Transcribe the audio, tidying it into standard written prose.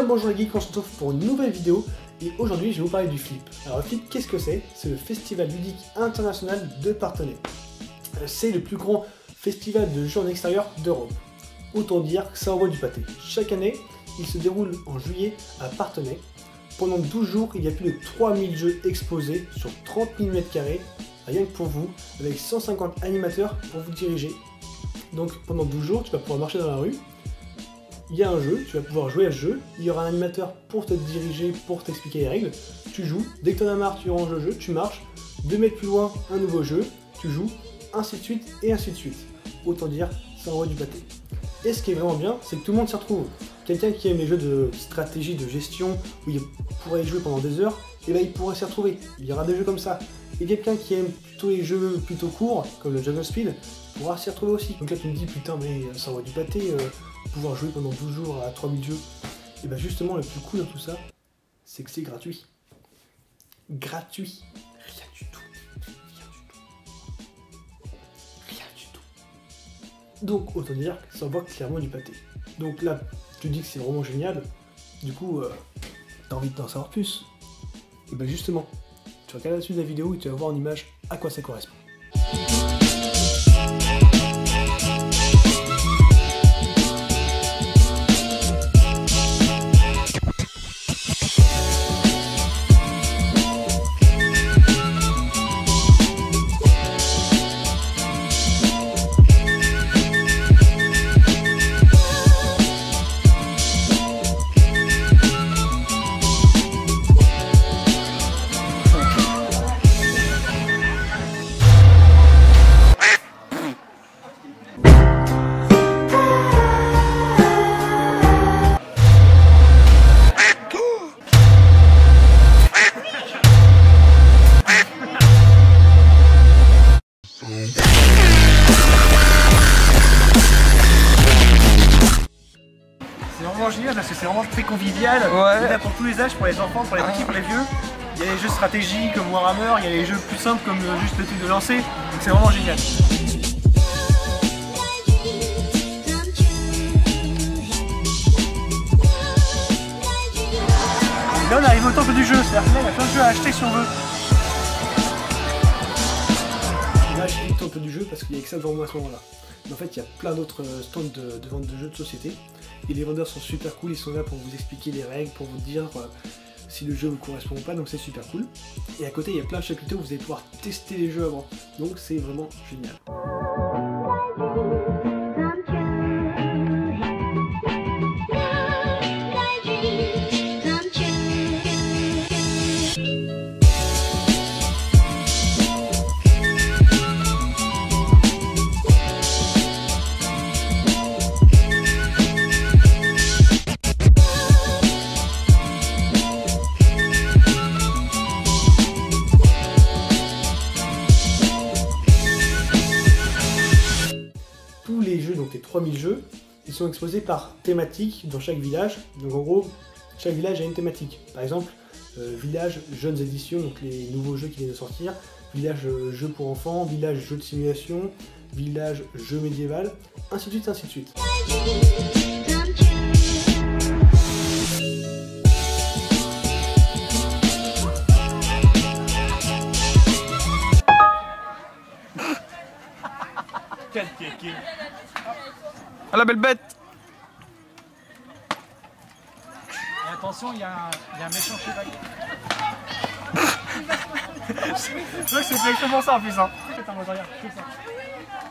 bonjour les geeks, on se retrouve pour une nouvelle vidéo et aujourd'hui je vais vous parler du Flip. Alors le Flip, qu'est-ce que c'est? C'est le festival ludique international de Parthenay. C'est le plus grand festival de jeux en extérieur d'Europe. Autant dire que ça envoie du pâté. Chaque année, il se déroule en juillet à Parthenay. Pendant 12 jours, il y a plus de 3000 jeux exposés sur 30 000 m², rien que pour vous, avec 150 animateurs pour vous diriger. Donc pendant 12 jours, tu vas pouvoir marcher dans la rue. Il y a un jeu, tu vas pouvoir jouer à ce jeu, il y aura un animateur pour te diriger, pour t'expliquer les règles, tu joues, dès que tu en as marre, tu ranges le jeu, tu marches, 2 mètres plus loin, un nouveau jeu, tu joues, ainsi de suite et ainsi de suite. Autant dire, ça envoie du pâté. Et ce qui est vraiment bien, c'est que tout le monde s'y retrouve. Quelqu'un qui aime les jeux de stratégie, de gestion, où il pourrait y jouer pendant des heures, et là il pourrait s'y retrouver, il y aura des jeux comme ça. Et quelqu'un qui aime plutôt les jeux plutôt courts, comme le Jungle Speed, pourra s'y retrouver aussi. Donc là tu me dis, putain mais ça envoie du pâté, pouvoir jouer pendant 12 jours à 3000 jeux. Et bien justement le plus cool dans tout ça, c'est que c'est gratuit. Gratuit. Rien du tout. Rien du tout. Rien du tout. Donc autant dire que ça envoie clairement du pâté. Donc là, tu dis que c'est vraiment génial. Du coup, t'as envie d'en savoir plus. Et bien justement, tu regardes la suite de la vidéo et tu vas voir en image à quoi ça correspond. C'est vraiment génial parce que c'est vraiment très convivial. Ouais. Il y en a pour tous les âges, pour les enfants, pour les petits, pour les vieux. Il y a les jeux de stratégie comme Warhammer, il y a les jeux plus simples comme juste le truc de lancer. Donc c'est vraiment génial. Et là on arrive au temple du jeu, c'est-à-dire que là il y a plein de jeux à acheter si on veut. Là j'ai dit le temple du jeu parce qu'il n'y a que ça devant moi à ce moment-là. Mais en fait il y a plein d'autres stands de vente de jeux de société. Et les vendeurs sont super cool, ils sont là pour vous expliquer les règles, pour vous dire si le jeu vous correspond ou pas, donc c'est super cool. Et à côté il y a plein de chapiteaux où vous allez pouvoir tester les jeux avant. Donc c'est vraiment génial. Tous les jeux, donc les 3000 jeux, ils sont exposés par thématique dans chaque village. Donc en gros, chaque village a une thématique. Par exemple, village jeunes éditions, donc les nouveaux jeux qui viennent de sortir, village jeux pour enfants, village jeux de simulation, village jeux médiéval, ainsi de suite, ainsi de suite. Quel kéké. Ah la belle bête. Et attention, il y a un méchant chevalier. C'est exactement ça en plus. Hein. Attends, regarde, fais ça.